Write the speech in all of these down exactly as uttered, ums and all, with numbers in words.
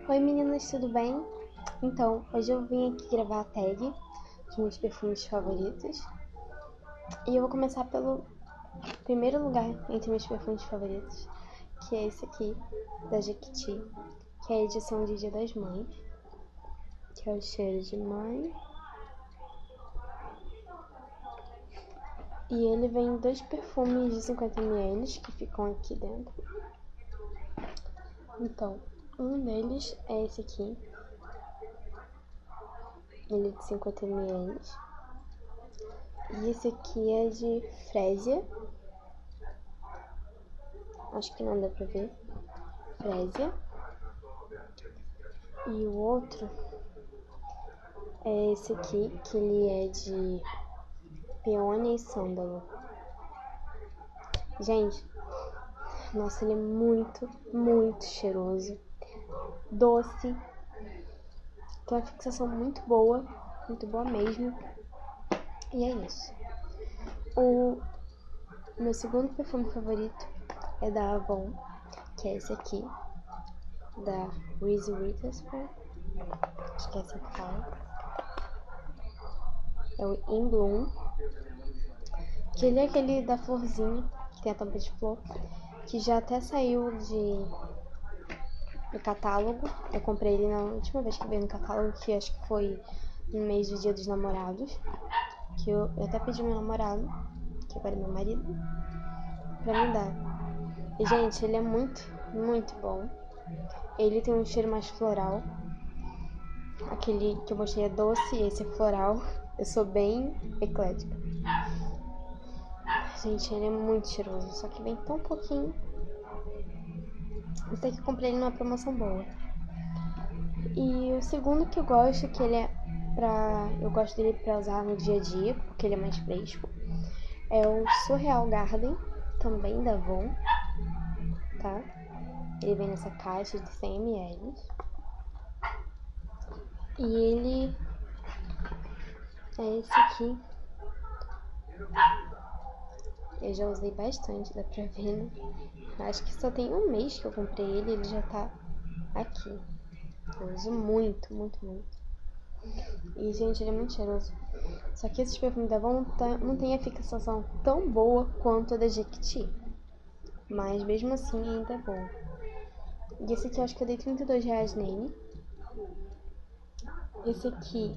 Oi meninas, tudo bem? Então, hoje eu vim aqui gravar a tag dos meus perfumes favoritos. E eu vou começar pelo primeiro lugar entre meus perfumes favoritos, que é esse aqui, da Jequiti, que é a edição de Dia das Mães, que é o cheiro de mãe. E ele vem dois perfumes de cinquenta mililitros que ficam aqui dentro. Então, um deles é esse aqui. Ele é de cinquenta mililitros. E esse aqui é de Frésia. Acho que não dá pra ver. Frésia. E o outro é esse aqui, que ele é de peônia e sândalo. Gente, nossa, ele é muito, muito cheiroso. Doce. Tem uma fixação muito boa. Muito boa mesmo. E é isso. O meu segundo perfume favorito é da Avon, que é esse aqui, da Reese Witherspoon. Acho que é assim que fala. É o In Bloom, que ele é aquele da florzinha, que tem a tampa de flor, que já até saiu de do catálogo. Eu comprei ele na última vez que veio no catálogo, que acho que foi no mês do Dia dos Namorados, que eu, eu até pedi ao meu namorado, que agora é meu marido, pra me dar. E gente, ele é muito, muito bom. Ele tem um cheiro mais floral. Aquele que eu mostrei é doce e esse é floral. Eu sou bem eclética. Gente, ele é muito cheiroso, só que vem tão pouquinho. Esse aqui eu comprei ele numa promoção boa. E o segundo que eu gosto, que ele é pra... eu gosto dele pra usar no dia a dia, porque ele é mais fresco, é o Surreal Garden, também da Avon, tá? Ele vem nessa caixa de cem mililitros. E ele é esse aqui. Eu já usei bastante, dá pra ver, né? Acho que só tem um mês que eu comprei ele e ele já tá aqui. Eu uso muito, muito, muito. E, gente, ele é muito cheiroso. Só que esses perfumes da Avon não tem a fixação tão boa quanto a da Jequiti. Mas, mesmo assim, ainda é bom. E esse aqui eu acho que eu dei trinta e dois reais nele. Esse aqui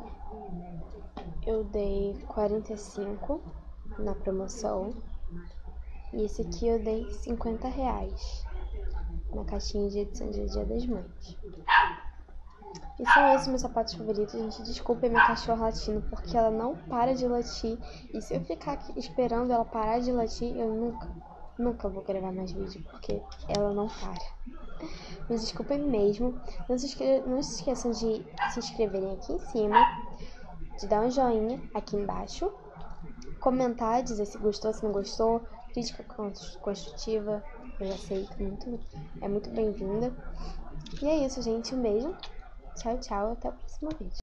eu dei quarenta e cinco na promoção. E esse aqui eu dei cinquenta reais na caixinha de edição de Dia das Mães. E são esses meus sapatos favoritos. Gente, desculpa a minha cachorra latindo, porque ela não para de latir. E se eu ficar aqui esperando ela parar de latir, eu nunca, nunca vou gravar mais vídeo, porque ela não para. Mas desculpem mesmo. Não se, esque... não se esqueçam de se inscreverem aqui em cima, de dar um joinha aqui embaixo, comentar, dizer se gostou, se não gostou, crítica construtiva, eu já sei que é muito, é muito bem-vinda. E é isso, gente. Um beijo. Tchau, tchau. Até o próximo vídeo.